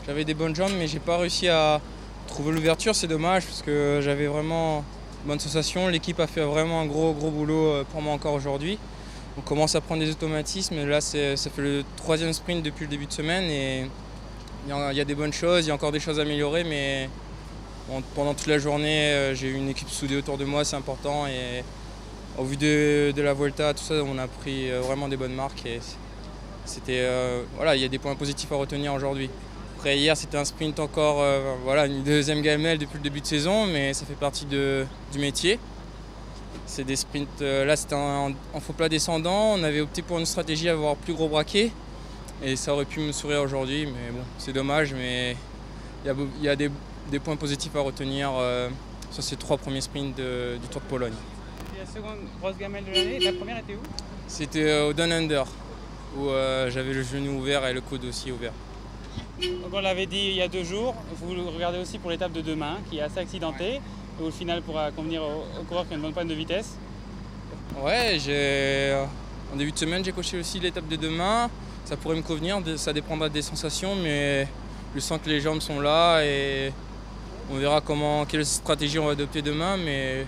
J'avais des bonnes jambes, mais j'ai pas réussi à trouver l'ouverture. C'est dommage parce que j'avais vraiment de bonnes sensations. L'équipe a fait vraiment un gros boulot pour moi encore aujourd'hui. On commence à prendre des automatismes. Et là, ça fait le troisième sprint depuis le début de semaine et il y a des bonnes choses, il y a encore des choses à améliorer, mais bon, pendant toute la journée, j'ai eu une équipe soudée autour de moi, c'est important. Et au vu de la Vuelta, tout ça, on a pris vraiment des bonnes marques. Et voilà, il y a des points positifs à retenir aujourd'hui. Après, hier, c'était un sprint encore, voilà, une deuxième gamelle depuis le début de saison, mais ça fait partie du métier. C'est des sprints, là, c'était en faux plat descendant. On avait opté pour une stratégie à avoir plus gros braquet. Et ça aurait pu me sourire aujourd'hui, mais bon, c'est dommage. Mais il y a des points positifs à retenir sur ces 3 premiers sprints du Tour de Pologne. Et la seconde grosse gamelle de l'année, la première était où? C'était au Down Under, où j'avais le genou ouvert et le coude aussi ouvert. Donc on l'avait dit il y a 2 jours, vous regardez aussi pour l'étape de demain, qui est assez accidentée, et où le final pourra convenir aux coureurs qui ont une bonne panne de vitesse. Ouais, en début de semaine, j'ai coché aussi l'étape de demain. Ça pourrait me convenir, ça dépendra des sensations, mais je sens que les jambes sont là et on verra quelle stratégie on va adopter demain. Mais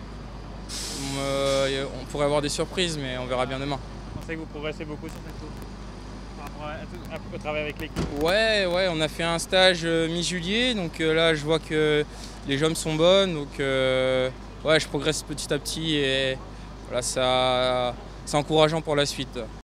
on pourrait avoir des surprises, mais on verra bien demain. Vous pensez que vous progressez beaucoup sur cette course par rapport au travail avec l'équipe? Ouais, on a fait un stage mi-juillet, donc là je vois que les jambes sont bonnes, donc ouais, je progresse petit à petit et voilà, c'est encourageant pour la suite.